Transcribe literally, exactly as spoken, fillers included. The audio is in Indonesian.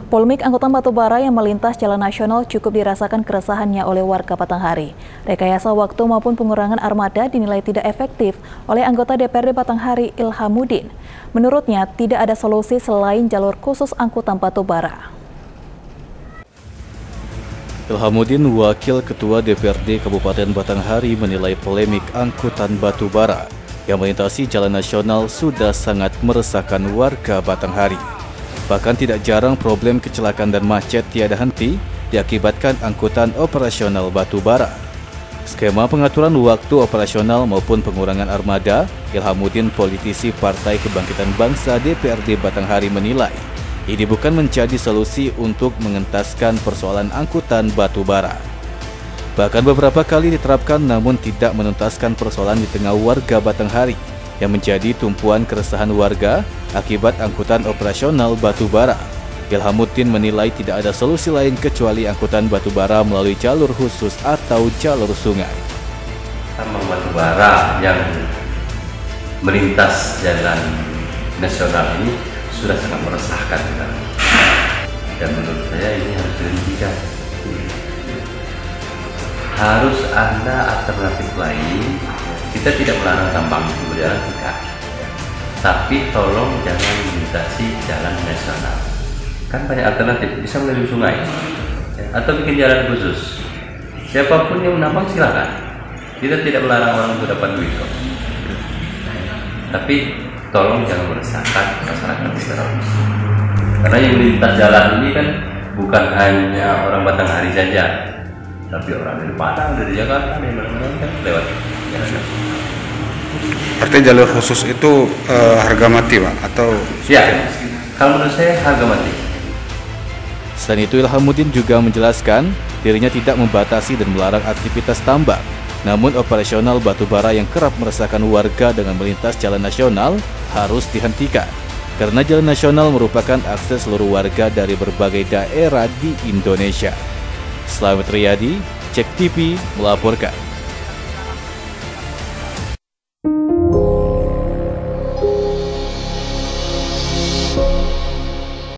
Polemik angkutan batubara yang melintas jalan nasional cukup dirasakan keresahannya oleh warga Batanghari. Rekayasa waktu maupun pengurangan armada dinilai tidak efektif oleh anggota D P R D Batanghari Ilhamuddin. Menurutnya, tidak ada solusi selain jalur khusus angkutan batubara. Ilhamuddin, Wakil Ketua D P R D Kabupaten Batanghari, menilai polemik angkutan batubara yang melintasi jalan nasional sudah sangat meresahkan warga Batanghari. Bahkan tidak jarang problem kecelakaan dan macet tiada henti diakibatkan angkutan operasional batubara. Skema pengaturan waktu operasional maupun pengurangan armada, Ilhamuddin, politisi Partai Kebangkitan Bangsa D P R D Batanghari, menilai ini bukan menjadi solusi untuk mengentaskan persoalan angkutan batubara. Bahkan beberapa kali diterapkan namun tidak menuntaskan persoalan di tengah warga Batanghari yang menjadi tumpuan keresahan warga akibat angkutan operasional batubara. Ilhamuddin menilai tidak ada solusi lain kecuali angkutan batubara melalui jalur khusus atau jalur sungai. Tambang batubara yang melintas jalan nasional ini sudah sangat meresahkan, dan menurut saya ini harus dihentikan. Harus ada alternatif lain. Kita tidak melarang tambang itu berjalan, tidak. Tapi tolong jangan melintasi jalan nasional. Kan banyak alternatif, bisa melalui sungai atau bikin jalan khusus. Siapapun yang menambang silakan. Kita tidak melarang orang untuk dapat duit kok. Tapi tolong jangan meresahkan masyarakat secara umum. Karena yang melintas jalan ini kan bukan hanya orang Batanghari saja, tapi orang dari Padang, dari Jakarta, dari mana-mana kan lewat. Artinya jalur khusus itu uh, harga mati, Pak? Atau? Ya, kalau menurut saya harga mati. Selain itu, Ilhamuddin juga menjelaskan dirinya tidak membatasi dan melarang aktivitas tambang. Namun operasional batubara yang kerap meresahkan warga dengan melintas jalan nasional harus dihentikan. Karena jalan nasional merupakan akses seluruh warga dari berbagai daerah di Indonesia. Slamet Riyadi, Cek T V melaporkan.